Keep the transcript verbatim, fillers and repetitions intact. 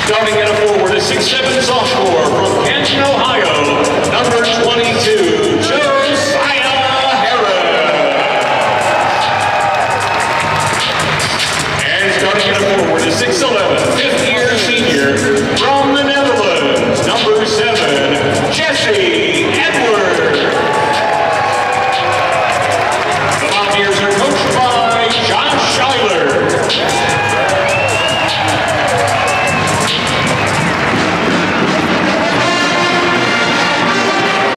Starting at a forward, a six seven sophomore from Canton, Ohio, number twenty-two, Josiah Harris. And starting at a forward, a six eleven, fifth year senior